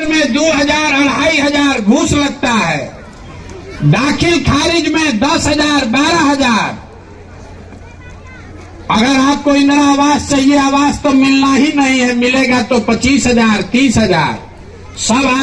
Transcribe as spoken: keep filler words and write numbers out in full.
में दो हजार अढ़ाई हजार घूस लगता है, दाखिल खारिज में दस हजार बारह हजार। अगर आपको इंदिरा आवास चाहिए, आवास तो मिलना ही नहीं है, मिलेगा तो पच्चीस हजार तीस हजार सब